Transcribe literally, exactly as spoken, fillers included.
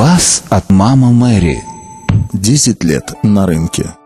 Квас от мамы Мэри. десять лет на рынке.